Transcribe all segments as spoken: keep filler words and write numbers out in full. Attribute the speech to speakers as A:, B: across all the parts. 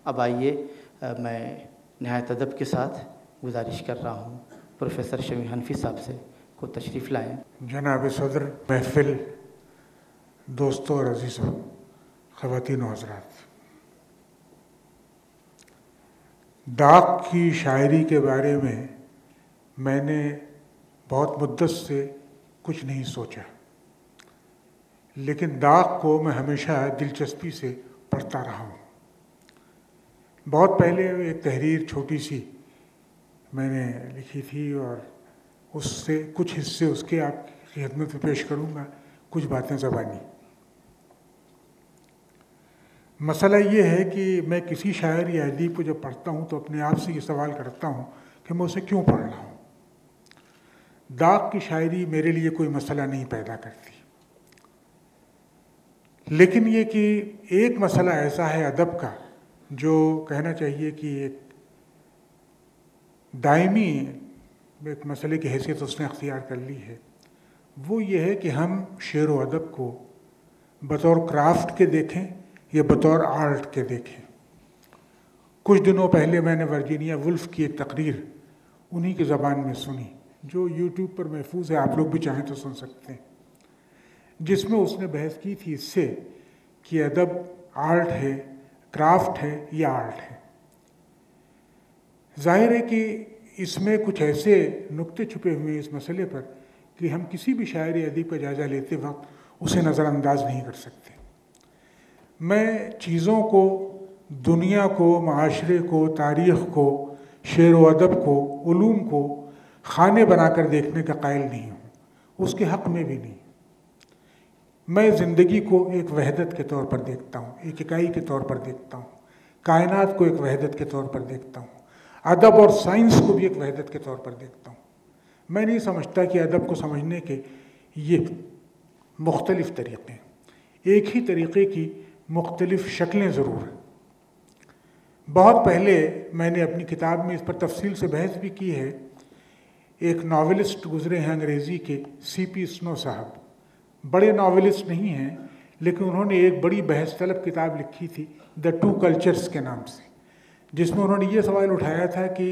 A: اب آئیے میں نہایت ادب کے ساتھ گزارش کر رہا ہوں پروفیسر شمیم حنفی صاحب سے کو تشریف لائیں۔
B: جناب صدر محفل، دوستوں اور عزیزوں، خواتین و حضرات، داغ کی شاعری کے بارے میں میں نے بہت مدت سے کچھ نہیں سوچا، لیکن داغ کو میں ہمیشہ دلچسپی سے پڑھتا رہا ہوں۔ بہت پہلے ایک تحریر چھوٹی سی میں نے لکھی تھی اور اس سے کچھ حصے اس کے آپ کی خدمت میں پیش کروں گا، کچھ باتیں زبانی۔ مسئلہ یہ ہے کہ میں کسی شاعر یا ادیب کو جب پڑھتا ہوں تو اپنے آپ سے یہ سوال کرتا ہوں کہ میں اسے کیوں پڑھ رہا ہوں۔ داغ کی شاعری میرے لیے کوئی مسئلہ نہیں پیدا کرتی، لیکن یہ کہ ایک مسئلہ ایسا ہے ادب کا جو کہنا چاہیے کہ ایک دائمی ایک مسئلے کی حیثیت اس نے اختیار کر لی ہے، وہ یہ ہے کہ ہم شعر و ادب کو بطور کرافٹ کے دیکھیں یا بطور آرٹ کے دیکھیں۔ کچھ دنوں پہلے میں نے ورجینیا وولف کی ایک تقریر انہی کی زبان میں سنی، جو یوٹیوب پر محفوظ ہے، آپ لوگ بھی چاہیں تو سن سکتے ہیں، جس میں اس نے بحث کی تھی اس سے کہ ادب آرٹ ہے، کرافٹ ہے یا آرٹ ہے۔ ظاہر ہے کہ اس میں کچھ ایسے نکتے چھپے ہوئے ہیں اس مسئلے پر کہ ہم کسی بھی شاعر یا ادیب کا جائزہ لیتے وقت اسے نظر انداز نہیں کر سکتے۔ میں چیزوں کو، دنیا کو، معاشرے کو، تاریخ کو، شعر و ادب کو، علوم کو خانے بنا کر دیکھنے کا قائل نہیں ہوں، اس کے حق میں بھی نہیں۔ میں زندگی کو ایک وحدت کے طور پر دیکھتا ہوں، ایک اکائی کے طور پر دیکھتا ہوں، کائنات کو ایک وحدت کے طور پر دیکھتا ہوں، ادب اور سائنس کو بھی ایک وحدت کے طور پر دیکھتا ہوں۔ میں نہیں سمجھتا کہ ادب کو سمجھنے کے یہ مختلف طریقے ہیں، ایک ہی طریقے کی مختلف شکلیں ضرور ہیں۔ بہت پہلے میں نے اپنی کتاب میں اس پر تفصیل سے بحث بھی کی ہے۔ ایک ناولسٹ گزرے ہیں انگریزی کے، سی پی اسنو صاحب، بڑے ناولسٹ نہیں ہیں لیکن انہوں نے ایک بڑی بحث طلب کتاب لکھی تھی دا ٹو کلچرز کے نام سے، جس میں انہوں نے یہ سوال اٹھایا تھا کہ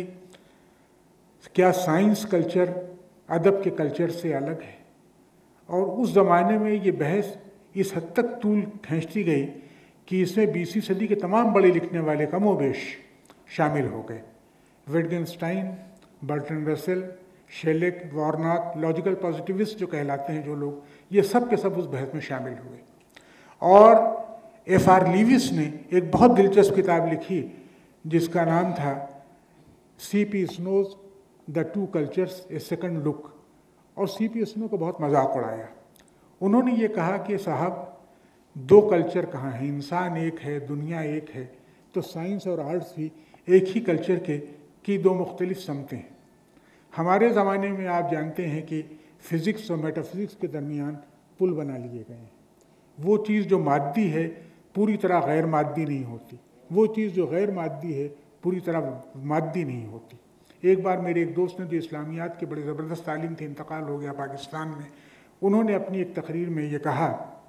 B: کیا سائنس کلچر ادب کے کلچر سے الگ ہے؟ اور اس زمانے میں یہ بحث اس حد تک طول کھینچتی گئی کہ اس میں بیسویں صدی کے تمام بڑے لکھنے والے کم و بیش شامل ہو گئے۔ وٹگنسٹائن، برٹن رسل، شیلک، وارناک، لاجیکل پازیٹیوسٹ جو کہلاتے ہیں جو لوگ، یہ سب کے سب اس بحث میں شامل ہوئے۔ اور ایف آر لیوس نے ایک بہت دلچسپ کتاب لکھی جس کا نام تھا C P Snow's the two cultures a second look, اور سی پی اسنو کو بہت مذاق اڑایا۔ انہوں نے یہ کہا کہ صاحب دو کلچر کہاں ہیں، انسان ایک ہے، دنیا ایک ہے، تو سائنس اور آرٹس بھی ایک ہی کلچر کے کی دو مختلف سمتیں ہیں۔ ہمارے زمانے میں آپ جانتے ہیں کہ فزکس اور میٹا فزکس کے درمیان پل بنا لیے گئے ہیں۔ وہ چیز جو مادی ہے پوری طرح غیر مادی نہیں ہوتی، وہ چیز جو غیر مادی ہے پوری طرح مادی نہیں ہوتی۔ ایک بار میرے ایک دوست نے جو اسلامیات کے بڑے زبردست تعلیم تھے، انتقال ہو گیا پاکستان میں، انہوں نے اپنی ایک تقریر میں یہ کہا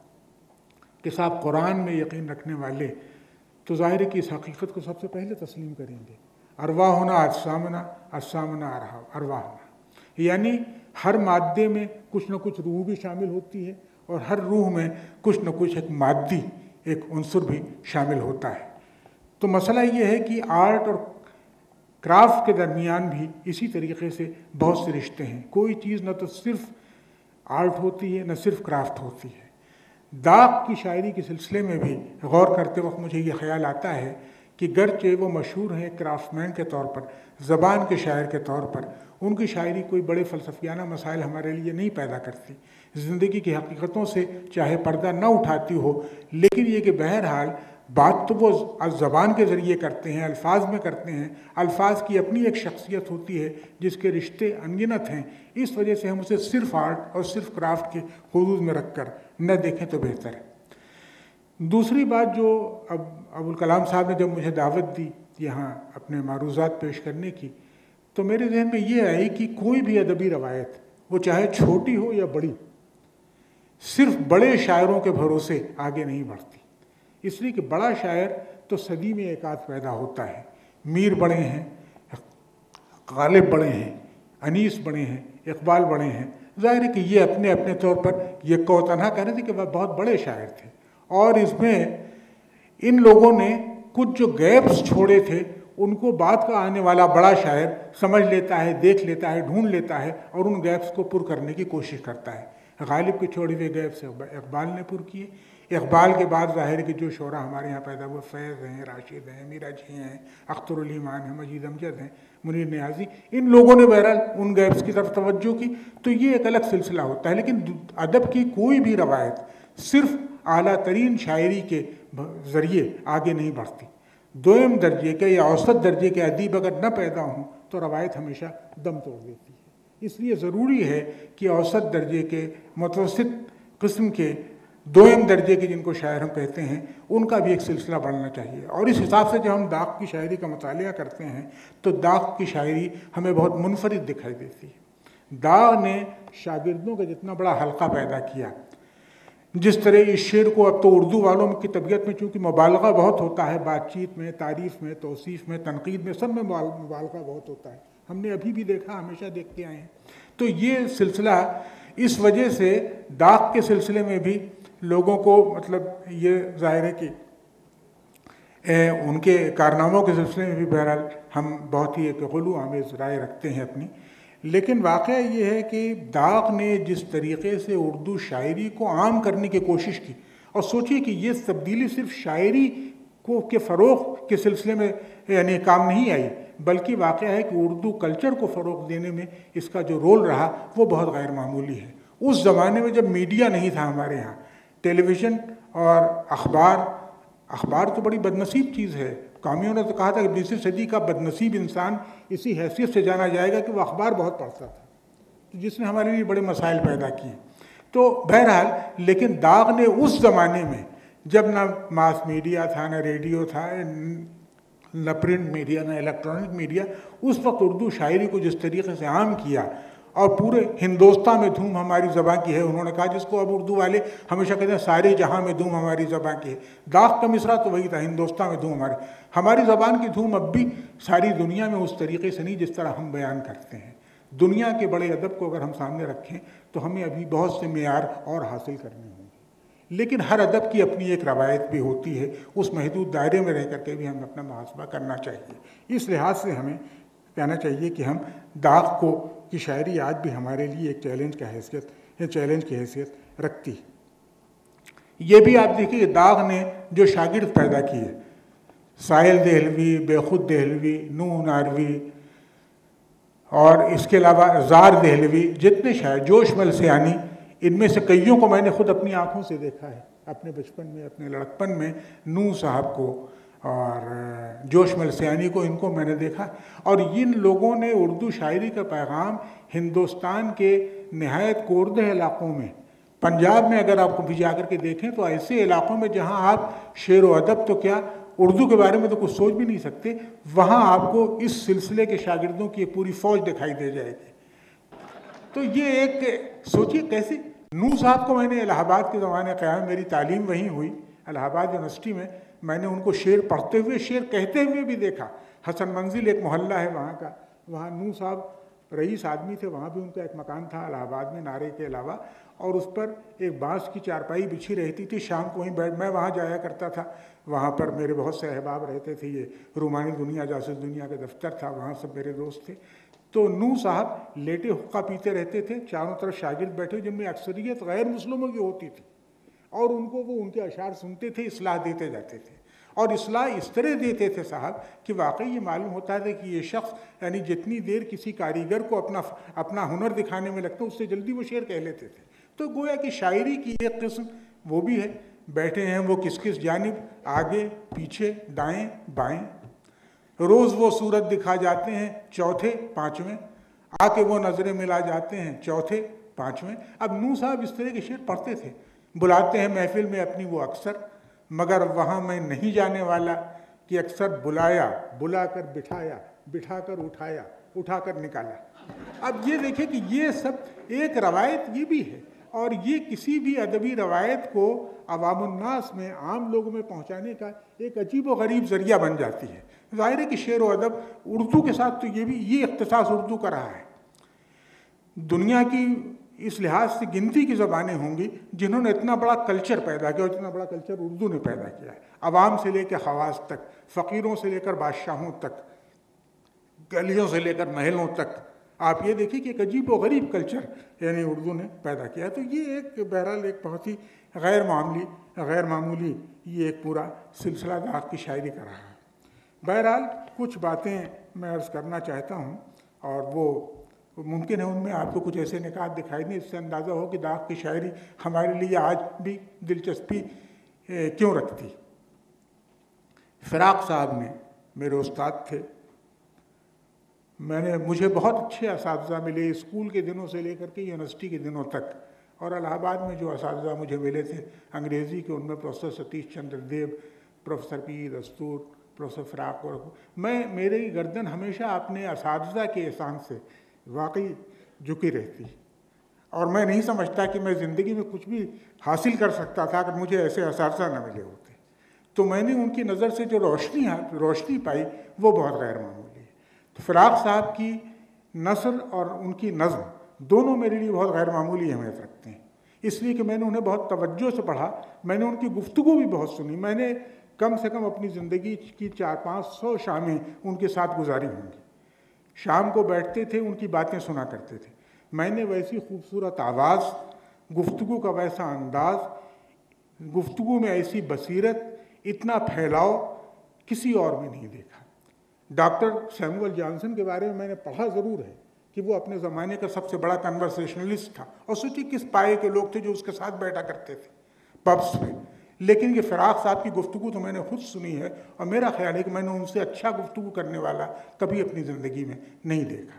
B: کہ صاحب قرآن میں یقین رکھنے والے تو ظاہر ہے کہ اس حقیقت کو سب سے پہلے تسلیم کریں گے، ارواحنا اجسامنا اجسامنا ارواحنا، یعنی ہر مادے میں کچھ نہ کچھ روح بھی شامل ہوتی ہے اور ہر روح میں کچھ نہ کچھ ایک مادی ایک عنصر بھی شامل ہوتا ہے۔ تو مسئلہ یہ ہے کہ آرٹ اور کرافٹ کے درمیان بھی اسی طریقے سے بہت سے رشتے ہیں، کوئی چیز نہ تو صرف آرٹ ہوتی ہے نہ صرف کرافٹ ہوتی ہے۔ داغ کی شاعری کے سلسلے میں بھی غور کرتے وقت مجھے یہ خیال آتا ہے کہ گرچہ وہ مشہور ہیں کرافٹ مین کے طور پر، زبان کے شاعر کے طور پر، ان کی شاعری کوئی بڑے فلسفیانہ مسائل ہمارے لیے نہیں پیدا کرتی، زندگی کی حقیقتوں سے چاہے پردہ نہ اٹھاتی ہو، لیکن یہ کہ بہرحال بات تو وہ زبان کے ذریعے کرتے ہیں، الفاظ میں کرتے ہیں، الفاظ کی اپنی ایک شخصیت ہوتی ہے جس کے رشتے انگنت ہیں، اس وجہ سے ہم اسے صرف آرٹ اور صرف کرافٹ کے حدود میں رکھ کر نہ دیکھیں تو بہتر ہے۔ دوسری بات جو اب ابوالکلام صاحب نے جب مجھے دعوت دی یہاں اپنے معروضات پیش کرنے کی، تو میرے ذہن میں یہ آئی کہ کوئی بھی ادبی روایت، وہ چاہے چھوٹی ہو یا بڑی، صرف بڑے شاعروں کے بھروسے آگے نہیں بڑھتی۔ اس لیے کہ بڑا شاعر تو صدی میں ایک آدھ پیدا ہوتا ہے. میر بڑے ہیں, غالب بڑے ہیں, انیس بڑے ہیں, اقبال بڑے ہیں. ظاہر ہے کہ یہ اپنے اپنے طور پر یہ کو تنہا کہہ رہے تھے کہ وہ بہت بڑے شاعر تھے, اور اس میں ان لوگوں نے کچھ جو گیپس چھوڑے تھے ان کو بعد کا آنے والا بڑا شاعر سمجھ لیتا ہے, دیکھ لیتا ہے, ڈھونڈ لیتا ہے اور ان گیپس کو پر کرنے کی کوشش کرتا ہے. غالب کے چھوڑے ہوئے گیپس اقبال نے پر کیے. اقبال کے بعد ظاہر ہے کہ جو شعراء ہمارے یہاں پیدا ہوئے, فیض ہیں, راشد ہیں, میرا جی ہیں, اختر الایمان ہیں, مجید امجد ہیں, منیر نیازی, ان لوگوں نے بہرحال ان گیپس کی طرف توجہ کی. تو یہ ایک الگ سلسلہ ہوتا ہے. لیکن ادب کی کوئی بھی روایت صرف اعلیٰ ترین شاعری کے ذریعے آگے نہیں بڑھتی. دویم درجے کے یا اوسط درجے کے ادیب اگر نہ پیدا ہوں تو روایت ہمیشہ دم توڑ دیتی ہے. اس لیے ضروری ہے کہ اوسط درجے کے, متوسط قسم کے, دویم درجے کے جن کو شاعر ہم کہتے ہیں, ان کا بھی ایک سلسلہ بڑھنا چاہیے. اور اس حساب سے جب ہم داغ کی شاعری کا مطالعہ کرتے ہیں تو داغ کی شاعری ہمیں بہت منفرد دکھائی دیتی ہے. داغ نے شاگردوں کا جتنا بڑا حلقہ پیدا کیا, جس طرح اس شعر کو, اب تو اردو والوں کی طبیعت میں چونکہ مبالغہ بہت ہوتا ہے, بات چیت میں, تعریف میں, توصیف میں, تنقید میں, سب میں مبالغہ بہت ہوتا ہے. ہم نے ابھی بھی دیکھا, ہمیشہ دیکھتے آئے ہیں. تو یہ سلسلہ اس وجہ سے داغ کے سلسلے میں بھی لوگوں کو, مطلب یہ ظاہر ہے کہ ان کے کارناموں کے سلسلے میں بھی بہرحال ہم بہت ہی ایک غلو آمیز رائے رکھتے ہیں اپنی. لیکن واقعہ یہ ہے کہ داغ نے جس طریقے سے اردو شاعری کو عام کرنے کی کوشش کی, اور سوچیے کہ یہ تبدیلی صرف شاعری کو کے فروغ کے سلسلے میں یعنی کام نہیں آئی, بلکہ واقعہ ہے کہ اردو کلچر کو فروغ دینے میں اس کا جو رول رہا وہ بہت غیر معمولی ہے. اس زمانے میں جب میڈیا نہیں تھا ہمارے یہاں, ٹیلی ویژن اور اخبار, اخبار تو بڑی بدنصیب چیز ہے. کامیوں نے تو کہا تھا کہ بیسویں صدی کا بدنصیب انسان اسی حیثیت سے جانا جائے گا کہ وہ اخبار بہت پڑھتا تھا, جس نے ہمارے لیے بڑے مسائل پیدا کیے. تو بہرحال لیکن داغ نے اس زمانے میں جب نہ ماس میڈیا تھا, نہ ریڈیو تھا, نہ پرنٹ میڈیا, نہ الیکٹرانک میڈیا, اس وقت اردو شاعری کو جس طریقے سے عام کیا, اور پورے ہندوستان میں دھوم ہماری زبان کی ہے. انہوں نے کہا, جس کو اب اردو والے ہمیشہ کہتے ہیں سارے جہاں میں دھوم ہماری زبان کی ہے. داغ کا مصرع تو وہی تھا, ہندوستان میں دھوم ہماری. ہماری زبان کی دھوم اب بھی ساری دنیا میں اس طریقے سے نہیں جس طرح ہم بیان کرتے ہیں. دنیا کے بڑے ادب کو اگر ہم سامنے رکھیں تو ہمیں ابھی بہت سے معیار اور حاصل کرنے ہوں گے. لیکن ہر ادب کی اپنی ایک روایت بھی ہوتی ہے, اس محدود دائرے میں رہ کر کے بھی ہمیں اپنا محاسبہ کرنا چاہیے. اس لحاظ سے ہمیں کہنا چاہیے کہ ہم داغ کو کی شاعری آج بھی ہمارے لیے ایک چیلنج کا حیثیت چیلنج کی حیثیت رکھتی ہے. یہ بھی آپ دیکھیے داغ نے جو شاگرد پیدا کیے, ساحل دہلوی, بے خود دہلوی, نوح ناروی, اور اس کے علاوہ زار دہلوی, جتنے شاعر, جوش ملسیانی, ان میں سے کئیوں کو میں نے خود اپنی آنکھوں سے دیکھا ہے اپنے بچپن میں, اپنے لڑکپن میں. نوح صاحب کو اور جوش ملسیانی کو, ان کو میں نے دیکھا. اور ان لوگوں نے اردو شاعری کا پیغام ہندوستان کے نہایت کوردہ علاقوں میں, پنجاب میں اگر آپ کو بھی جا کر کے دیکھیں تو ایسے علاقوں میں جہاں آپ شعر و ادب تو کیا اردو کے بارے میں تو کچھ سوچ بھی نہیں سکتے, وہاں آپ کو اس سلسلے کے شاگردوں کی ایک پوری فوج دکھائی دے جائے گی. تو یہ ایک سوچیے کیسے. نوح صاحب کو میں نے الہ آباد کے زمانے قیام, میری تعلیم وہیں ہوئی الہ آباد یونیورسٹی میں, میں نے ان کو شعر پڑھتے ہوئے, شعر کہتے ہوئے بھی دیکھا. حسن منزل ایک محلہ ہے وہاں کا, وہاں نوح صاحب رئیس آدمی تھے, وہاں بھی ان کا ایک مکان تھا الہ آباد میں نعرے کے علاوہ, اور اس پر ایک بانس کی چارپائی بچھی رہتی تھی. شام کو وہیں بیٹھ میں وہاں جایا کرتا تھا, وہاں پر میرے بہت سے احباب رہتے تھے. یہ رومانی دنیا جاسوس دنیا کا دفتر تھا, وہاں سب میرے دوست تھے. تو نوح صاحب لیٹے حقہ پیتے رہتے تھے, چاروں طرف شاگرد بیٹھے جن میں اکثریت غیر مسلموں کی ہوتی تھی, اور ان کو وہ ان کے اشعار سنتے تھے, اصلاح دیتے جاتے تھے. اور اصلاح اس طرح دیتے تھے صاحب کہ واقعی یہ معلوم ہوتا تھا کہ یہ شخص یعنی جتنی دیر کسی کاریگر کو اپنا اپنا ہنر دکھانے میں لگتا اس سے جلدی وہ شعر کہہ لیتے تھے. تو گویا کہ شاعری کی ایک قسم وہ بھی ہے. بیٹھے ہیں وہ کس کس جانب, آگے پیچھے دائیں بائیں, روز وہ صورت دکھا جاتے ہیں چوتھے پانچویں, آ کے وہ نظریں ملا جاتے ہیں چوتھے پانچویں. اب نوح صاحب اس طرح کے شعر پڑھتے تھے. بلاتے ہیں محفل میں اپنی وہ اکثر, مگر وہاں میں نہیں جانے والا کہ اکثر بلایا, بلا کر بٹھایا, بٹھا کر اٹھایا, اٹھا کر نکالا. اب یہ دیکھیں کہ یہ سب ایک روایت یہ بھی ہے, اور یہ کسی بھی ادبی روایت کو عوام الناس میں، عام لوگوں میں پہنچانے کا ایک عجیب و غریب ذریعہ بن جاتی ہے۔ ظاہر ہے کہ شعر و ادب اردو کے ساتھ تو یہ بھی یہ اختصاص اردو کا رہا ہے۔ دنیا کی اس لحاظ سے گنتی کی زبانیں ہوں گی جنہوں نے اتنا بڑا کلچر پیدا کیا، اور اتنا بڑا کلچر اردو نے پیدا کیا ہے، عوام سے لے کے خواص تک، فقیروں سے لے کر بادشاہوں تک، گلیوں سے لے کر محلوں تک۔ آپ یہ دیکھیں کہ ایک عجیب و غریب کلچر یعنی اردو نے پیدا کیا۔ تو یہ ایک بہرحال ایک بہت ہی غیر معمولی غیر معمولی یہ ایک پورا سلسلہ داغ کی شاعری کا رہا ہے۔ بہرحال کچھ باتیں میں عرض کرنا چاہتا ہوں، اور وہ ممکن ہے ان میں آپ کو کچھ ایسے نکات دکھائی دیں اس سے اندازہ ہو کہ داغ کی شاعری ہمارے لیے آج بھی دلچسپی کیوں رکھتی۔ فراق صاحب نے میرے استاد تھے، میں نے مجھے بہت اچھے اساتذہ ملے اسکول کے دنوں سے لے کر کے یونیورسٹی کے دنوں تک، اور الہ آباد میں جو اساتذہ مجھے ملے تھے انگریزی کے، ان میں professor Satish Chandra Dev, professor P Dastoor, professor فراق، اور میں میری گردن ہمیشہ اپنے اساتذہ کے احسان سے واقعی جھکی رہتی، اور میں نہیں سمجھتا کہ میں زندگی میں کچھ بھی حاصل کر سکتا تھا اگر مجھے ایسے اساتذہ نہ ملے ہوتے۔ تو میں نے ان کی نظر سے جو روشنی روشنی پائی وہ بہت غیر معمولی ہے۔ تو فراق صاحب کی نثر اور ان کی نظم دونوں میرے لیے بہت غیر معمولی اہمیت رکھتے ہیں، اس لیے کہ میں نے انہیں بہت توجہ سے پڑھا، میں نے ان کی گفتگو بھی بہت سنی، میں نے کم سے کم اپنی زندگی کی چار پانچ سو شامیں ان کے ساتھ گزاری ہوں گی۔ شام کو بیٹھتے تھے، ان کی باتیں سنا کرتے تھے، میں نے ویسی خوبصورت آواز، گفتگو کا ویسا انداز، گفتگو میں ایسی بصیرت، اتنا پھیلاؤ کسی اور میں نہیں دیکھا۔ ڈاکٹر سیموئل جانسن کے بارے میں میں نے پڑھا ضرور ہے کہ وہ اپنے زمانے کا سب سے بڑا کنورسیشنلسٹ تھا، اور سوچی کس پائے کے لوگ تھے جو اس کے ساتھ بیٹھا کرتے تھے پبس میں۔ لیکن یہ فراق صاحب کی گفتگو تو میں نے خود سنی ہے، اور میرا خیال ہے کہ میں نے ان سے اچھا گفتگو کرنے والا کبھی اپنی زندگی میں نہیں دیکھا۔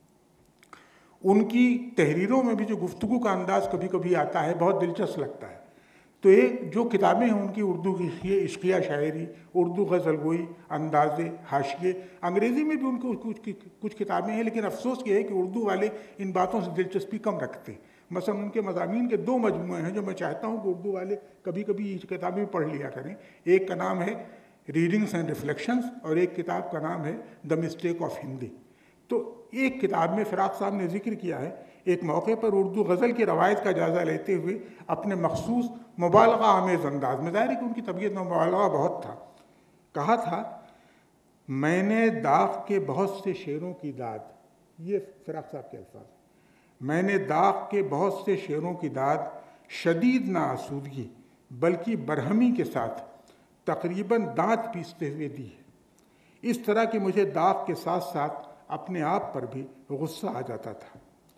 B: ان کی تحریروں میں بھی جو گفتگو کا انداز کبھی کبھی آتا ہے بہت دلچسپ لگتا ہے۔ تو ایک جو کتابیں ہیں ان کی اردو کی یہ عشقیہ شاعری، اردو غزل گوئی، اندازے، حاشیے، انگریزی میں بھی ان کو کچھ کچھ کتابیں ہیں، لیکن افسوس یہ ہے کہ اردو والے ان باتوں سے دلچسپی کم رکھتے ہیں۔ مثلا ان کے مضامین کے دو مجموعے ہیں جو میں چاہتا ہوں کہ اردو والے کبھی کبھی یہ کتابیں پڑھ لیا کریں۔ ایک کا نام ہے ریڈنگس اینڈ ریفلیکشنز، اور ایک کتاب کا نام ہے دا مسٹیک آف ہندی۔ تو ایک کتاب میں فراق صاحب نے ذکر کیا ہے، ایک موقع پر اردو غزل کی روایت کا جائزہ لیتے ہوئے اپنے مخصوص مبالغہ آمیز انداز میں، ظاہر ہے کہ ان کی طبیعت میں مبالغہ بہت تھا، کہا تھا میں نے داغ کے بہت سے شعروں کی داد، یہ فراق صاحب کے الفاظ، میں نے داغ کے بہت سے شعروں کی داد شدید نہ آسودگی بلکہ برہمی کے ساتھ تقریباً دانت پیستے ہوئے دی ہے، اس طرح کہ مجھے داغ کے ساتھ ساتھ اپنے آپ پر بھی غصہ آ جاتا تھا۔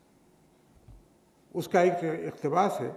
B: اس کا ایک اقتباس ہے،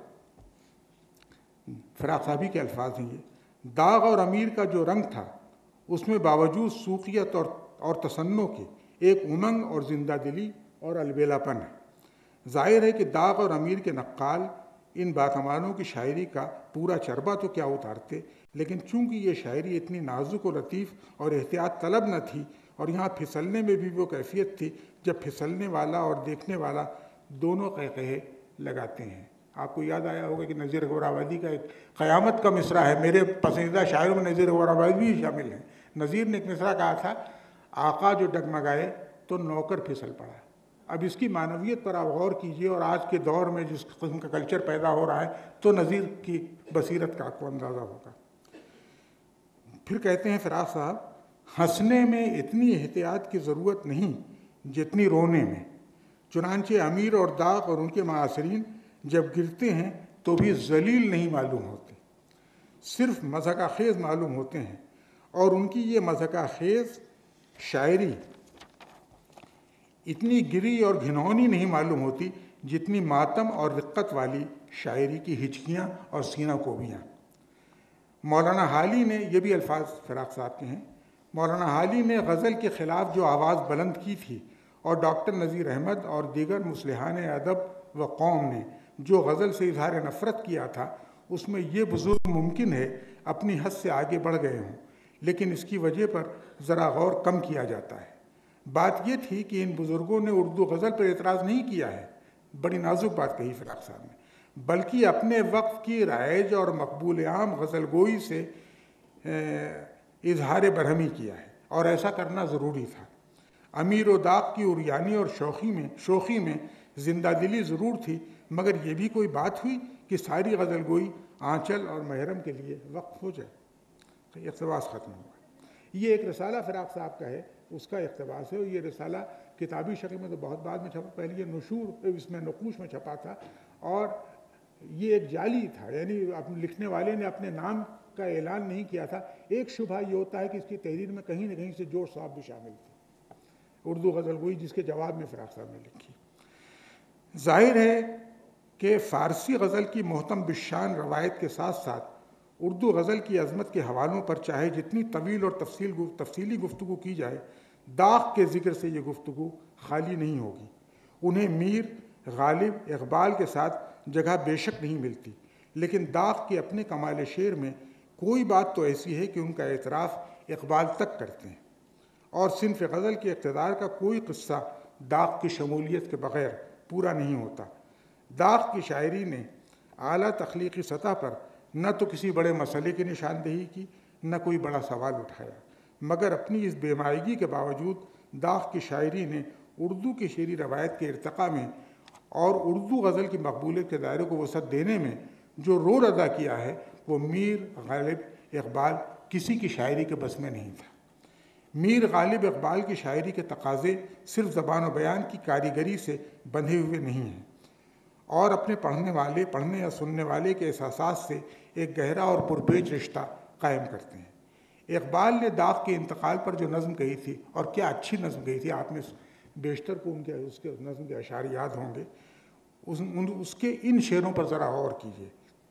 B: فراق صاحبی کے الفاظ ہیں یہ، داغ اور امیر کا جو رنگ تھا اس میں باوجود سوقیت اور اور تصنع کے ایک امنگ اور زندہ دلی اور البیلا پن ہے۔ ظاہر ہے کہ داغ اور امیر کے نقال ان باکمالوں کی شاعری کا پورا چربہ تو کیا اتارتے، لیکن چونکہ یہ شاعری اتنی نازک و لطیف اور احتیاط طلب نہ تھی، اور یہاں پھسلنے میں بھی وہ کیفیت تھی جب پھسلنے والا اور دیکھنے والا دونوں قہقہے لگاتے ہیں۔ آپ کو یاد آیا ہوگا کہ نذیر غور آبادی کا ایک قیامت کا مصرع ہے، میرے پسندیدہ شاعروں میں نذیر غور آبادی بھی شامل ہیں۔ نذیر نے ایک مصرع کہا تھا، آقا جو ڈگمگائے تو نوکر پھسل پڑا۔ اب اس کی معنویت پر آپ غور کیجئے، اور آج کے دور میں جس قسم کا کلچر پیدا ہو رہا ہے تو نذیر کی بصیرت کا آپ کو اندازہ ہوگا۔ پھر کہتے ہیں فراق صاحب، ہنسنے میں اتنی احتیاط کی ضرورت نہیں جتنی رونے میں، چنانچہ امیر اور داغ اور ان کے معاصرین جب گرتے ہیں تو بھی ذلیل نہیں معلوم ہوتے، صرف مضحکہ خیز معلوم ہوتے ہیں، اور ان کی یہ مضحکہ خیز شاعری اتنی گری اور گھنونی نہیں معلوم ہوتی جتنی ماتم اور رقت والی شاعری کی ہچکیاں اور سینہ کوبیاں۔ مولانا حالی نے، یہ بھی الفاظ فراق صاحب کے ہیں، مولانا حالی نے غزل کے خلاف جو آواز بلند کی تھی، اور ڈاکٹر نذیر احمد اور دیگر مصلحان ادب و قوم نے جو غزل سے اظہار نفرت کیا تھا، اس میں یہ بزرگ ممکن ہے اپنی حد سے آگے بڑھ گئے ہوں، لیکن اس کی وجہ پر ذرا غور کم کیا جاتا ہے۔ بات یہ تھی کہ ان بزرگوں نے اردو غزل پر اعتراض نہیں کیا ہے، بڑی نازک بات کہی فراق صاحب نے، بلکہ اپنے وقت کی رائج اور مقبول عام غزل گوئی سے اظہار برہمی کیا ہے، اور ایسا کرنا ضروری تھا۔ امیر و داغ کی عریانی اور شوخی میں شوخی میں زندہ دلی ضرور تھی، مگر یہ بھی کوئی بات ہوئی کہ ساری غزل گوئی آنچل اور محرم کے لیے وقف ہو جائے۔ تو اقتباس ختم ہوا۔ یہ ایک رسالہ فراق صاحب کا ہے، اس کا اقتباس ہے، اور یہ رسالہ کتابی شکل میں تو بہت بعد میں چھپا، پہلے یہ نشور اس میں نقوش میں چھپا تھا، اور یہ ایک جعلی تھا، یعنی لکھنے والے نے اپنے نام کا اعلان نہیں کیا تھا۔ ایک شبہ یہ ہوتا ہے کہ اس کی تحریر میں کہیں نہ کہیں سے جوڑ صاحب بھی شامل تھی، اردو غزل گوئی، جس کے جواب میں فراق صاحب نے لکھی۔ ظاہر ہے کہ فارسی غزل کی محتم بالشان روایت کے ساتھ ساتھ اردو غزل کی عظمت کے حوالوں پر چاہے جتنی طویل اور تفصیل تفصیلی گفتگو کی جائے، داغ کے ذکر سے یہ گفتگو خالی نہیں ہوگی۔ انہیں میر، غالب، اقبال کے ساتھ جگہ بے شک نہیں ملتی، لیکن داغ کے اپنے کمال شعر میں کوئی بات تو ایسی ہے کہ ان کا اعتراف اقبال تک کرتے ہیں، اور صنف غزل کے اقتدار کا کوئی قصہ داغ کی شمولیت کے بغیر پورا نہیں ہوتا۔ داغ کی شاعری نے اعلیٰ تخلیقی سطح پر نہ تو کسی بڑے مسئلے کی نشاندہی کی، نہ کوئی بڑا سوال اٹھایا، مگر اپنی اس بے مائگی کے باوجود داغ کی شاعری نے اردو کی شعری روایت کے ارتقاء میں اور اردو غزل کی مقبولیت کے دائرے کو وسعت دینے میں جو رول ادا کیا ہے، وہ میر، غالب، اقبال کسی کی شاعری کے بس میں نہیں تھا۔ میر، غالب، اقبال کی شاعری کے تقاضے صرف زبان و بیان کی کاریگری سے بندھے ہوئے نہیں ہیں، اور اپنے پڑھنے والے پڑھنے یا سننے والے کے احساسات سے ایک گہرا اور پرپیچ رشتہ قائم کرتے ہیں۔ اقبال نے داغ کے انتقال پر جو نظم کہی تھی، اور کیا اچھی نظم کہی تھی، آپ نے بیشتر کو ان کے اس کے نظم کے اشعار یاد ہوں گے، اس اس کے ان شعروں پر ذرا غور کیجیے۔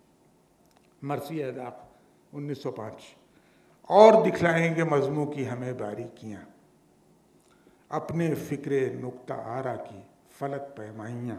B: مرثیہ داغ انیس سو پانچ: اور دکھلائیں گے مضموں کی ہمیں باریکیاں، اپنے فکر نقطہ آرا کی فلک پیمائیاں،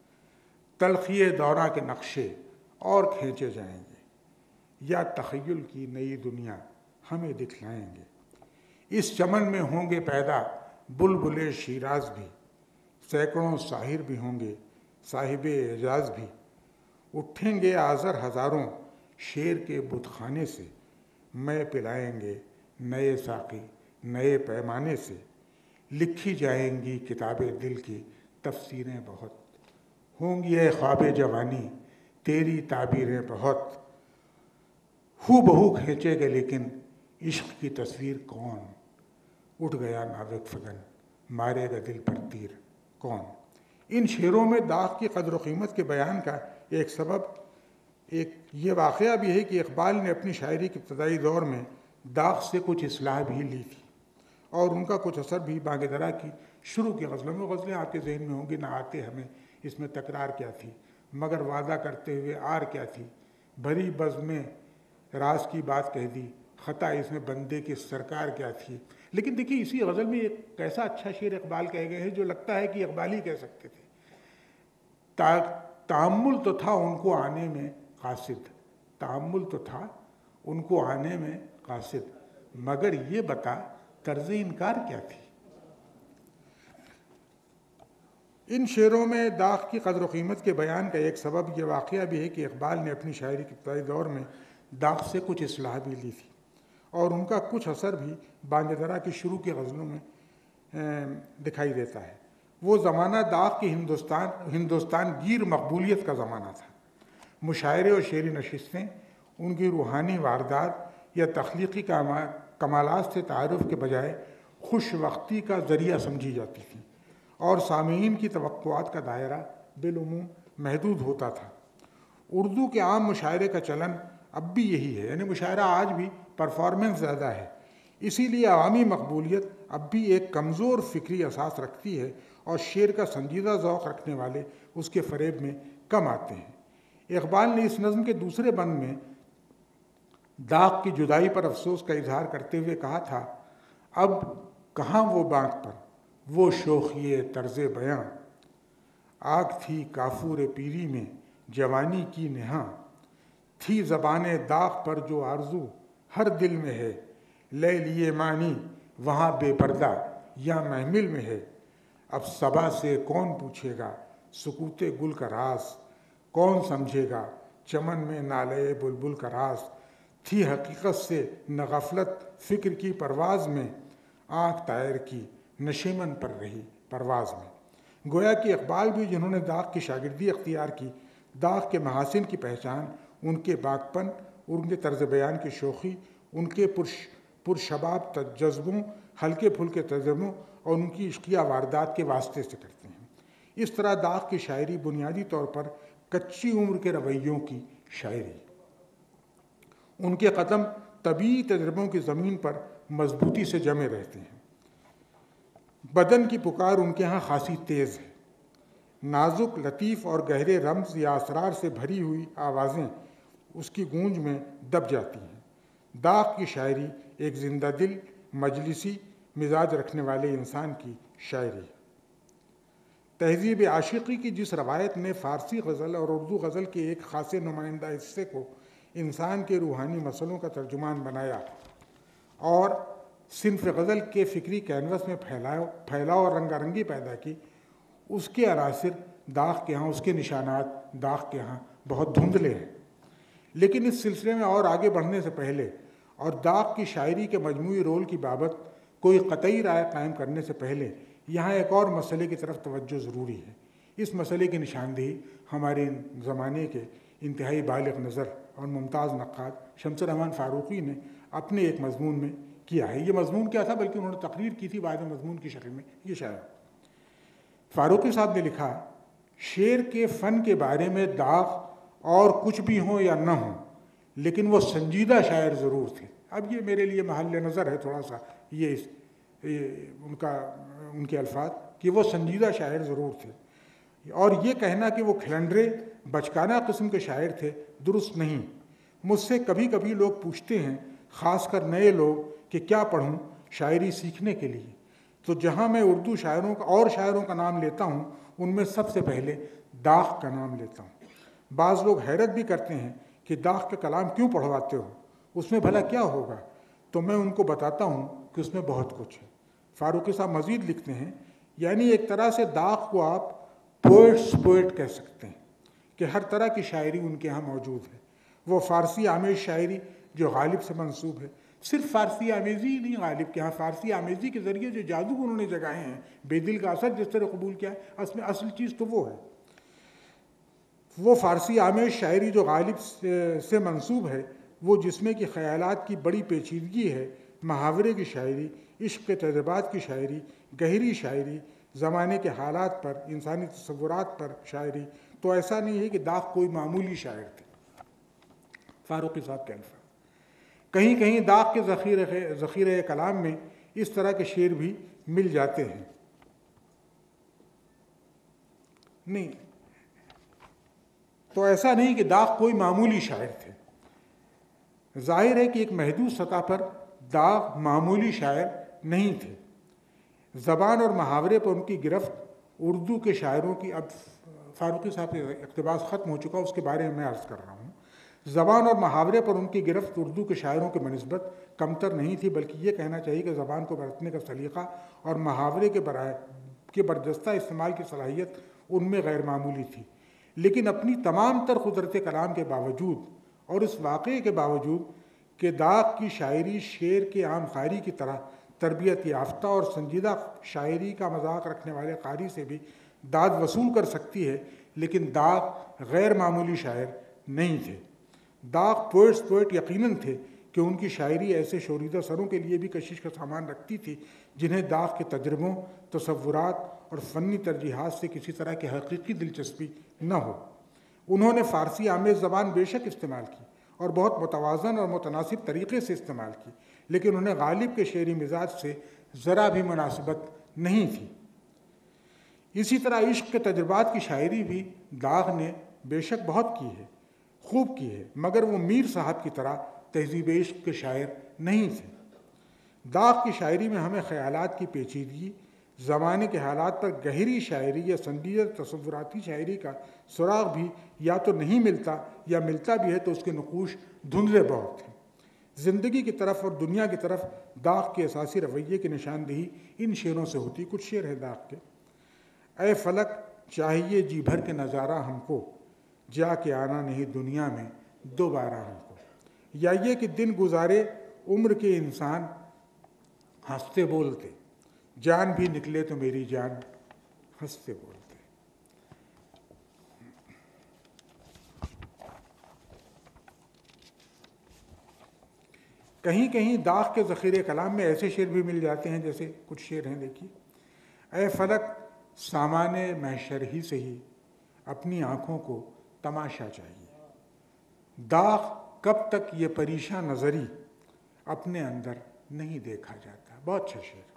B: تلخی دورہ کے نقشے اور کھینچے جائیں گے، یا تخیل کی نئی دنیا ہمیں دکھلائیں گے۔ اس چمن میں ہوں گے پیدا بلبلے شیراز بھی، سینکڑوں ساحر بھی ہوں گے صاحب اعجاز بھی، اٹھیں گے آزر ہزاروں شیر کے بت خانے سے، میں پلائیں گے نئے ساقی نئے پیمانے سے، لکھی جائیں گی کتاب دل کی تفسیریں بہت، ہوں گی اے خواب جوانی تیری تعبیریں بہت، ہو بہو کھینچے گے لیکن عشق کی تصویر کون، اٹھ گیا ناوک فگن مارے گا دل پر تیر کون۔ ان شعروں میں داغ کی قدر و قیمت کے بیان کا ایک سبب ایک یہ واقعہ بھی ہے کہ اقبال نے اپنی شاعری کے ابتدائی دور میں داغ سے کچھ اصلاح بھی لی تھی، اور ان کا کچھ اثر بھی بانگ درا کی شروع کی غزلوں میں، غزلیں آپ کے ذہن میں ہوں گی، نہ آتے ہمیں اس میں تکرار کیا تھی، مگر وعدہ کرتے ہوئے آر کیا تھی، بھری بزم میں راز کی بات کہہ دی، خطا اس میں بندے کی سرکار کیا تھی۔ لیکن دیکھیے اسی غزل میں ایک کیسا اچھا شعر اقبال کہے گئے ہیں جو لگتا ہے کہ اقبال ہی کہہ سکتے تھے۔ تأمل تو تھا ان کو آنے میں قاصد، تأمل تو تھا ان کو آنے میں قاصد، مگر یہ بتا طرز انکار کیا تھی۔ ان شعروں میں داغ کی قدر و قیمت کے بیان کا ایک سبب یہ واقعہ بھی ہے کہ اقبال نے اپنی شاعری کے ابتدائی دور میں داغ سے کچھ اصلاح بھی لی تھی، اور ان کا کچھ اثر بھی بانگ درا کی شروع کی غزلوں میں دکھائی دیتا ہے۔ وہ زمانہ داغ کی ہندوستان ہندوستان گیر مقبولیت کا زمانہ تھا۔ مشاعرے اور شعری نشستیں ان کی روحانی واردات یا تخلیقی کمالات سے تعارف کے بجائے خوش وقتی کا ذریعہ سمجھی جاتی تھیں، اور سامعین کی توقعات کا دائرہ بالعموم محدود ہوتا تھا۔ اردو کے عام مشاعرے کا چلن اب بھی یہی ہے، یعنی مشاعرہ آج بھی پرفارمنس زیادہ ہے، اسی لیے عوامی مقبولیت اب بھی ایک کمزور فکری اساس رکھتی ہے، اور شعر کا سنجیدہ ذوق رکھنے والے اس کے فریب میں کم آتے ہیں۔ اقبال نے اس نظم کے دوسرے بند میں داغ کی جدائی پر افسوس کا اظہار کرتے ہوئے کہا تھا: اب کہاں وہ بانگ پر وہ شوخی طرز بیاں، آگ تھی کافور پیری میں جوانی کی نہاں، تھی زبان داغ پر جو آرزو ہر دل میں ہے، لے لیے معنی وہاں بے پردہ یا محمل میں ہے، اب صبا سے کون پوچھے گا سکوت گل کا راز، کون سمجھے گا چمن میں نالے بلبل کا راز، تھی حقیقت سے نہ غفلت فکر کی پرواز میں، آنکھ طائر کی نشیمن پر رہی پرواز میں۔ گویا کہ اقبال بھی جنہوں نے داغ کی شاگردی اختیار کی، داغ کے محاسن کی پہچان ان کے باغپن، ان کے طرز بیان کی شوخی، ان کے پرش پرشباب جذبوں، ہلکے پھلکے تجربوں اور ان کی عشقیہ واردات کے واسطے سے کرتے ہیں۔ اس طرح داغ کی شاعری بنیادی طور پر کچی عمر کے رویوں کی شاعری، ان کے قدم طبیعی تجربوں کی زمین پر مضبوطی سے جمے رہتے ہیں۔ بدن کی پکار ان کے ہاں خاصی تیز ہے، نازک لطیف اور گہرے رمز یا اسرار سے بھری ہوئی آوازیں اس کی گونج میں دب جاتی ہیں۔ داغ کی شاعری ایک زندہ دل مجلسی مزاج رکھنے والے انسان کی شاعری ہے۔ تہذیب عاشقی کی جس روایت نے فارسی غزل اور اردو غزل کے ایک خاصے نمائندہ حصے کو انسان کے روحانی مسئلوں کا ترجمان بنایا اور صنف غزل کے فکری کینوس میں پھیلاؤ پھیلاؤ اور رنگا رنگی پیدا کی، اس کے عناصر داغ کے ہاں، اس کے نشانات داغ کے ہاں بہت دھندلے ہیں۔ لیکن اس سلسلے میں اور آگے بڑھنے سے پہلے اور داغ کی شاعری کے مجموعی رول کی بابت کوئی قطعی رائے قائم کرنے سے پہلے یہاں ایک اور مسئلے کی طرف توجہ ضروری ہے۔ اس مسئلے کی نشاندہی ہمارے زمانے کے انتہائی بالغ نظر اور ممتاز نقاد شمس الرحمن فاروقی نے اپنے ایک مضمون میں کیا ہے۔ یہ مضمون کیا تھا بلکہ انہوں نے تقریر کی تھی، بعد میں مضمون کی شکل میں یہ شاعر فاروقی صاحب نے لکھا، شعر کے فن کے بارے میں داغ اور کچھ بھی ہوں یا نہ ہوں لیکن وہ سنجیدہ شاعر ضرور تھے۔ اب یہ میرے لیے محل نظر ہے تھوڑا سا یہ ان کا ان کے الفاظ کہ وہ سنجیدہ شاعر ضرور تھے، اور یہ کہنا کہ وہ کھلنڈرے بچکانہ قسم کے شاعر تھے درست نہیں۔ مجھ سے کبھی کبھی لوگ پوچھتے ہیں، خاص کر نئے لوگ، کہ کیا پڑھوں شاعری سیکھنے کے لیے، تو جہاں میں اردو شاعروں کا اور شاعروں کا نام لیتا ہوں ان میں سب سے پہلے داغ کا نام لیتا ہوں۔ بعض لوگ حیرت بھی کرتے ہیں کہ داغ کا کلام کیوں پڑھواتے ہو، اس میں بھلا کیا ہوگا؟ تو میں ان کو بتاتا ہوں کہ اس میں بہت کچھ ہے۔ فاروقی صاحب مزید لکھتے ہیں، یعنی ایک طرح سے داغ کو آپ پوئٹس پوئٹ کہہ سکتے ہیں کہ ہر طرح کی شاعری ان کے ہاں موجود ہے۔ وہ فارسی آمیز شاعری جو غالب سے منسوب ہے، صرف فارسی آمیزی ہی نہیں، غالب کے ہاں فارسی آمیزی کے ذریعے جو جادو انہوں نے جگائے ہیں، بے دل کا اثر جس طرح قبول کیا ہے، اس میں اصل چیز تو وہ ہے۔ وہ فارسی آمیز شاعری جو غالب سے منسوب ہے، وہ جس میں کہ خیالات کی بڑی پیچیدگی ہے، محاورے کی شاعری، عشق کے تجربات کی شاعری، گہری شاعری، زمانے کے حالات پر، انسانی تصورات پر شاعری، تو ایسا نہیں ہے کہ داغ کوئی معمولی شاعر تھے۔ فاروقی صاحب کے الفاظ، کہیں کہیں داغ کے ذخیرہ ذخیرہ کلام میں اس طرح کے شعر بھی مل جاتے ہیں۔ نہیں تو ایسا نہیں کہ داغ کوئی معمولی شاعر تھے۔ ظاہر ہے کہ ایک محدود سطح پر داغ معمولی شاعر نہیں تھے۔ زبان اور محاورے پر ان کی گرفت اردو کے شاعروں کی، اب فاروقی صاحب کا اقتباس ختم ہو چکا، اس کے بارے میں میں عرض کر رہا ہوں، زبان اور محاورے پر ان کی گرفت اردو کے شاعروں کے بنسبت کمتر نہیں تھی، بلکہ یہ کہنا چاہیے کہ زبان کو برتنے کا سلیقہ اور محاورے کے برائے کے برجستہ استعمال کی صلاحیت ان میں غیر معمولی تھی۔ لیکن اپنی تمام تر قدرت کلام کے باوجود اور اس واقعے کے باوجود کہ داغ کی شاعری شعر کے عام قاری کی طرح تربیت یافتہ اور سنجیدہ شاعری کا مذاق رکھنے والے قاری سے بھی داد وصول کر سکتی ہے، لیکن داغ غیر معمولی شاعر نہیں تھے۔ داغ پوئٹس پوئٹ یقیناً تھے کہ ان کی شاعری ایسے شوریدہ سروں کے لیے بھی کشش کا سامان رکھتی تھی جنہیں داغ کے تجربوں، تصورات اور فنی ترجیحات سے کسی طرح کی حقیقی دلچسپی نہ ہو۔ انہوں نے فارسی آمیز زبان بے شک استعمال کی اور بہت متوازن اور متناسب طریقے سے استعمال کی، لیکن انہیں غالب کے شعری مزاج سے ذرا بھی مناسبت نہیں تھی۔ اسی طرح عشق کے تجربات کی شاعری بھی داغ نے بے شک بہت کی ہے، خوب کی ہے، مگر وہ میر صاحب کی طرح تہذیب عشق کے شاعر نہیں تھے۔ داغ کی شاعری میں ہمیں خیالات کی پیچیدگی، زمانے کے حالات پر گہری شاعری یا سنجیدہ تصوراتی شاعری کا سراغ بھی یا تو نہیں ملتا، یا ملتا بھی ہے تو اس کے نقوش دھندلے بہت ہیں۔ زندگی کی طرف اور دنیا کی طرف داغ کے اساسی رویے کی نشاندہی ان شعروں سے ہوتی۔ کچھ شعر ہے داغ کے۔ اے فلک چاہیے جی بھر کے نظارہ ہم کو، جا کے آنا نہیں دنیا میں دوبارہ ہم کو، یا یہ کہ دن گزارے عمر کے انسان ہنستے بولتے، جان بھی نکلے تو میری جان ہنستے بولتے۔ کہیں کہیں داغ کے ذخیرے کلام میں ایسے شعر بھی مل جاتے ہیں، جیسے کچھ شعر ہیں، دیکھیے۔ اے فلک سامان محشر ہی سے ہی اپنی آنکھوں کو تماشا چاہیے، داغ کب تک یہ پریشاں نظری اپنے اندر نہیں دیکھا جاتا۔ بہت اچھا شعر۔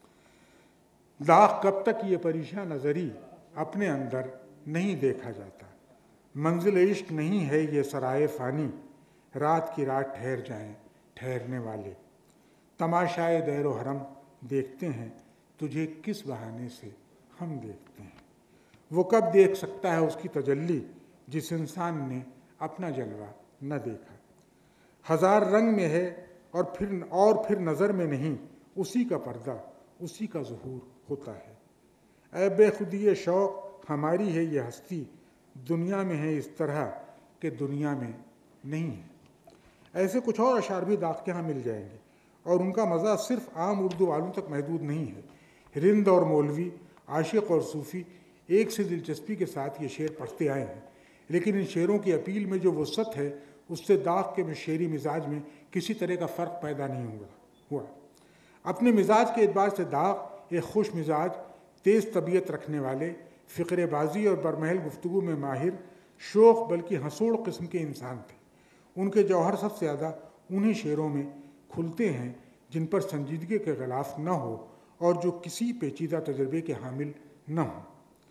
B: داغ کب تک یہ پریشاں نظری اپنے اندر نہیں دیکھا جاتا، منزل عشق نہیں ہے یہ سرائے فانی، رات کی رات ٹھہر جائیں ٹھہرنے والے، تماشائے دیر و حرم دیکھتے ہیں تجھے کس بہانے سے ہم دیکھتے ہیں۔ وہ کب دیکھ سکتا ہے اس کی تجلی جس انسان نے اپنا جلوہ نہ دیکھا، ہزار رنگ میں ہے اور پھر اور پھر نظر میں نہیں، اسی کا پردہ اسی کا ظہور ہوتا ہے۔ اے بے خودی شوق ہماری ہے یہ ہستی، دنیا میں ہے اس طرح کہ دنیا میں نہیں ہے۔ ایسے کچھ اور اشعار بھی داغ کے ہاں مل جائیں گے، اور ان کا مزہ صرف عام اردو والوں تک محدود نہیں ہے۔ رند اور مولوی، عاشق اور صوفی ایک سے دلچسپی کے ساتھ یہ شعر پڑھتے آئے ہیں، لیکن ان شعروں کی اپیل میں جو وسعت ہے اس سے داغ کے شعری مزاج میں کسی طرح کا فرق پیدا نہیں ہوا ہوا اپنے مزاج کے اعتبار سے داغ ایک خوش مزاج، تیز طبیعت رکھنے والے، فقرے بازی اور برمحل گفتگو میں ماہر، شوخ بلکہ حسوڑ قسم کے انسان تھے۔ ان کے جوہر سب سے زیادہ انہی شعروں میں کھلتے ہیں جن پر سنجیدگی کے غلاف نہ ہو اور جو کسی پیچیدہ تجربے کے حامل نہ ہوں۔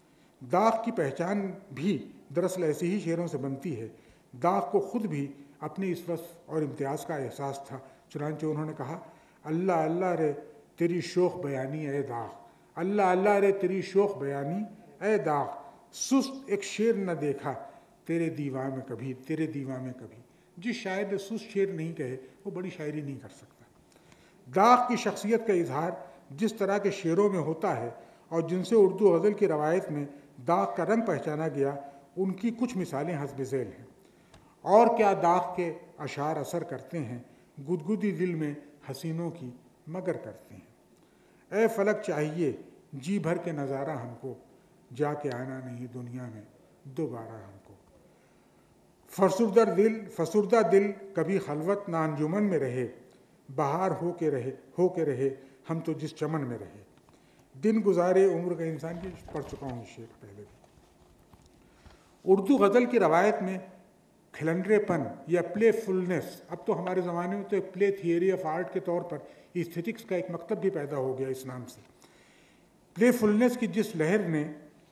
B: داغ کی پہچان بھی دراصل ایسے ہی شعروں سے بنتی ہے۔ داغ کو خود بھی اپنے اس وصف اور امتیاز کا احساس تھا، چنانچہ انہوں نے کہا، اللہ اللہ رے تیری شوخ بیانی اے داغ، اللہ اللہ رے تیری شوخ بیانی اے داغ، سست ایک شعر نہ دیکھا تیرے دیوان میں کبھی، تیرے دیوان میں کبھی۔ جس شاعر نے سست شعر نہیں کہے وہ بڑی شاعری نہیں کر سکتا۔ داغ کی شخصیت کا اظہار جس طرح کے شعروں میں ہوتا ہے اور جن سے اردو غزل کی روایت میں داغ کا رنگ پہچانا گیا، ان کی کچھ مثالیں حسب ذیل ہیں۔ اور کیا داغ کے اشعار اثر کرتے ہیں، گدگدی دل میں حسینوں کی مگر کرتے ہیں۔ اے فلک چاہیے جی بھر کے نظارہ ہم کو، جا کے آنا نہیں دنیا میں دوبارہ ہم کو۔ فسردہ دل فسردہ دل کبھی خلوت نہ انجمن میں رہے، بہار ہو کے رہے ہو کے رہے ہم تو جس چمن میں رہے۔ دن گزارے عمر کا انسان کی پڑھ چکا ہوں شعر پہلے بھی۔ اردو غزل کی روایت میں کھلنڈرے پن یا پلے فلنس، اب تو ہمارے زمانے میں تو ایک پلے تھیوری آف آرٹ کے طور پر ایستھیٹکس کا ایک مکتب بھی پیدا ہو گیا اس نام سے۔ پلے فلنس کی جس لہر نے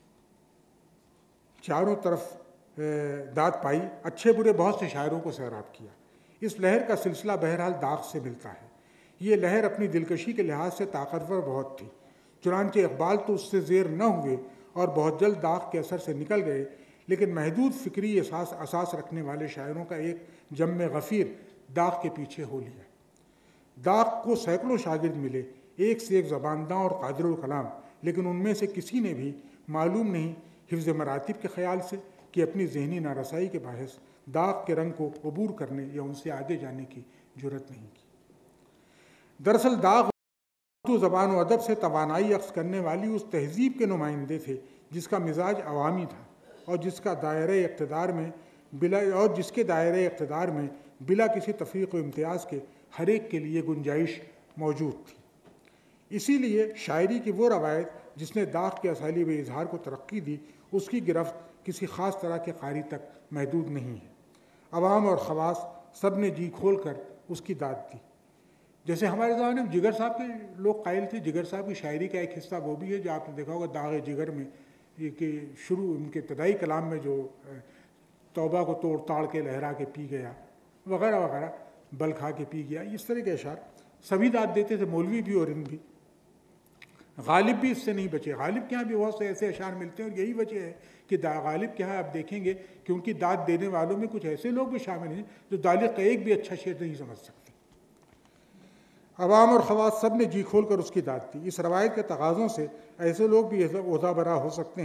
B: چاروں طرف داد پائی، اچھے برے بہت سے شاعروں کو سیراب کیا۔ اس لہر کا سلسلہ بہرحال داغ سے ملتا ہے۔ یہ لہر اپنی دلکشی کے لحاظ سے طاقتور بہت تھی، چنانچہ اقبال تو اس سے زیر نہ ہوئے اور بہت جلد داغ کے اثر سے نکل گئے، لیکن محدود فکری اساس اساس رکھنے والے شاعروں کا ایک جم غفیر داغ کے پیچھے ہو لیا۔ داغ کو سینکڑوں شاگرد ملے، ایک سے ایک زبانداں اور قادر الکلام، لیکن ان میں سے کسی نے بھی معلوم نہیں حفظ مراتب کے خیال سے کہ اپنی ذہنی نارسائی کے باعث داغ کے رنگ کو عبور کرنے یا ان سے آگے جانے کی جرت نہیں کی۔ دراصل داغ اردو زبان و ادب سے توانائی اخذ کرنے والی اس تہذیب کے نمائندے تھے جس کا مزاج عوامی تھا اور جس کا دائرۂ اقتدار میں بلا اور جس کے دائرۂ اقتدار میں بلا کسی تفریق و امتیاز کے ہر ایک کے لیے گنجائش موجود تھی۔ اسی لیے شاعری کی وہ روایت جس نے داغ کے اسالیب اظہار کو ترقی دی، اس کی گرفت کسی خاص طرح کے قاری تک محدود نہیں ہے۔ عوام اور خواص سب نے جی کھول کر اس کی داد دی۔ جیسے ہمارے زمانے میں جگر صاحب کے لوگ قائل تھے، جگر صاحب کی شاعری کا ایک حصہ وہ بھی ہے جو آپ نے دیکھا ہوگا داغ جگر میں، یہ کہ شروع ان کے ابتدائی کلام میں جو توبہ کو توڑ تاڑ کے لہرا کے پی گیا وغیرہ وغیرہ، بل کھا کے پی گیا، اس طرح کے اشعار سبھی داد دیتے تھے، مولوی بھی اور ہند بھی۔ غالب بھی اس سے نہیں بچے، غالب کے یہاں بھی بہت سے ایسے اشعار ملتے ہیں، اور یہی وجہ ہے کہ غالب کے یہاں آپ دیکھیں گے کہ ان کی داد دینے والوں میں کچھ ایسے لوگ بھی شامل ہیں جو دالق کا ایک بھی اچھا شعر نہیں سمجھ سکتے۔ عوام اور خواص سب نے جی کھول کر اس کی داد دی۔ اس روایت کے تقاضوں سے ایسے لوگ بھی عہدہ برا ہو سکتے ہیں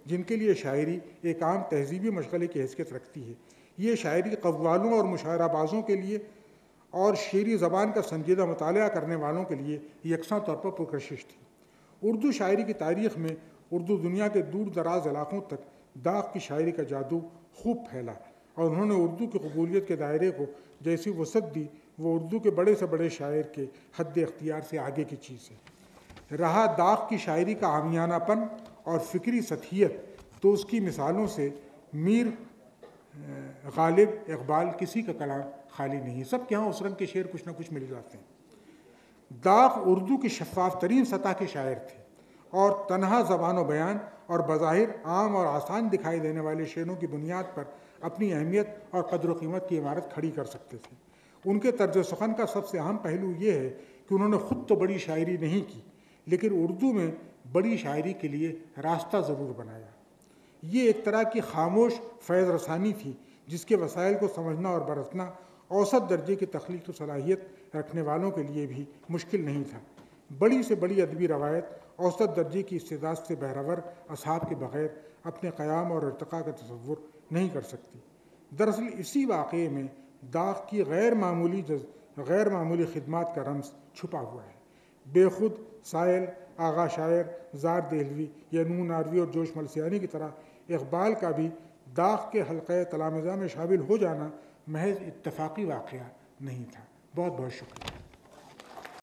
B: جن کے لیے شاعری ایک عام تہذیبی مشغلے کی حیثیت رکھتی ہے۔ یہ شاعری قوالوں اور مشاعرہ بازوں کے لیے اور شعری زبان کا سنجیدہ مطالعہ کرنے والوں کے لیے یکساں طور پر پرکشش تھی۔ اردو شاعری کی تاریخ میں اردو دنیا کے دور دراز علاقوں تک داغ کی شاعری کا جادو خوب پھیلا اور انہوں نے اردو کی قبولیت کے دائرے کو جیسی وسعت دی وہ اردو کے بڑے سے بڑے شاعر کے حد اختیار سے آگے کی چیز ہے۔ رہا داغ کی شاعری کا عامیانہ پن اور فکری سطحیت تو اس کی مثالوں سے میر، غالب، اقبال کسی کا کلام خالی نہیں، سب کے ہاں اس رنگ کے شعر کچھ نہ کچھ مل جاتے ہیں۔ داغ اردو کی شفاف ترین سطح کے شاعر تھے اور تنہا زبان و بیان اور بظاہر عام اور آسان دکھائی دینے والے شعروں کی بنیاد پر اپنی اہمیت اور قدر و قیمت کی عمارت کھڑی کر سکتے تھے۔ ان کے طرز سخن کا سب سے اہم پہلو یہ ہے کہ انہوں نے خود تو بڑی شاعری نہیں کی لیکن اردو میں بڑی شاعری کے لیے راستہ ضرور بنایا۔ یہ ایک طرح کی خاموش فیض رسانی تھی جس کے وسائل کو سمجھنا اور برتنا اوسط درجے کی تخلیقی صلاحیت رکھنے والوں کے لیے بھی مشکل نہیں تھا۔ بڑی سے بڑی ادبی روایت اوسط درجے کی استعداد سے بہرور اصحاب کے بغیر اپنے قیام اور ارتقاء کا تصور نہیں کر سکتی۔ دراصل اسی واقعے میں داغ کی غیر معمولی جز غیر معمولی خدمات کا رمز چھپا ہوا ہے۔ بے خود، سائل، آغا شاعر، زار دہلوی یا نون آروی اور جوش ملسیانی کی طرح اقبال کا بھی داغ کے حلقہ تلامذہ میں شامل ہو جانا محض اتفاقی واقعہ نہیں تھا۔ بہت بہت شکریہ۔